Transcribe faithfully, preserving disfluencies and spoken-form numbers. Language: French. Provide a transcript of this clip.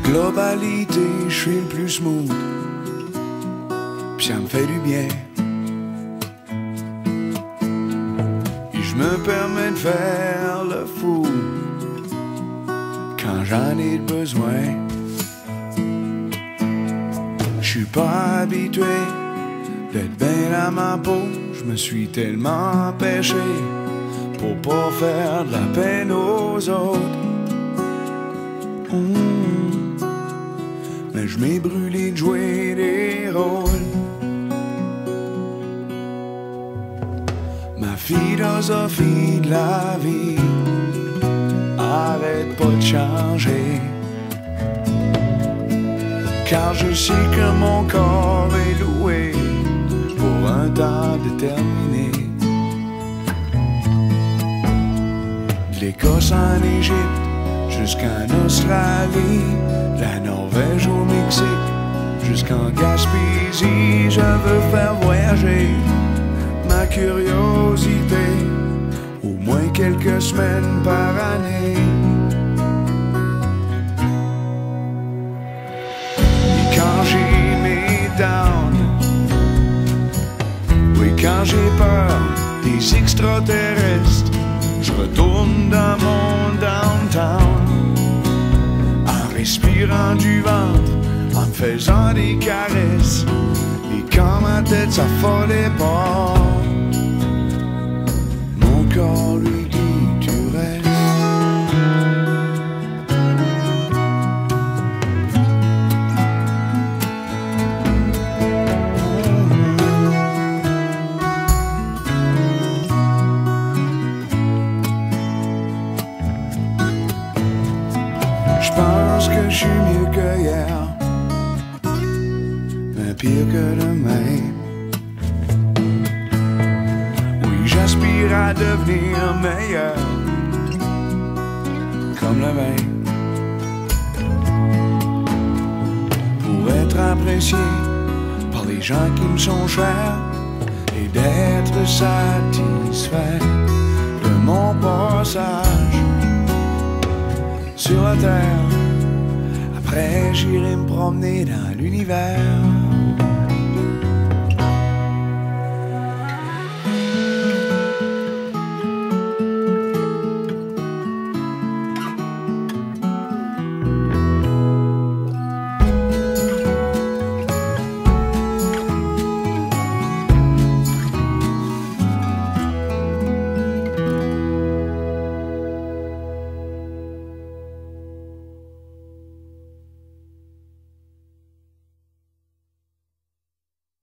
globalité, je suis le plus smooth, pis ça me fait du bien. Et je me permets de faire le fou quand j'en ai besoin. Je suis pas habitué d'être bien à ma peau, je me suis tellement empêché pour pas faire de la peine aux autres. Mmh. Mais je m'ai brûlé de jouer des rôles. Ma philosophie de la vie arrête pas de changer, car je sais que mon corps est loué pour un temps déterminé. De l'Écosse en Égypte jusqu'en Australie, la Norvège au Mexique, jusqu'en Gaspésie, je veux faire voyager ma curiosité au moins quelques semaines par année. Et quand j'ai mes downs, oui, quand j'ai peur des extraterrestres, je retourne dans mon downtown en respirant du ventre, en me faisant des caresses. Et quand ma tête s'affolait pas, mon corps lui dit tu restes. Je pense que je suis mieux que hier, mais pire que demain. Oui, j'aspire à devenir meilleur, comme le vin, pour être apprécié par les gens qui me sont chers et d'être satisfait de mon passage sur la terre. Après j'irai me promener dans l'univers.